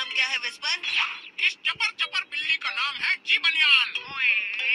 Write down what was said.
नाम क्या है विस्पर? इस चपर चपर बिल्ली का नाम है जी बनियान।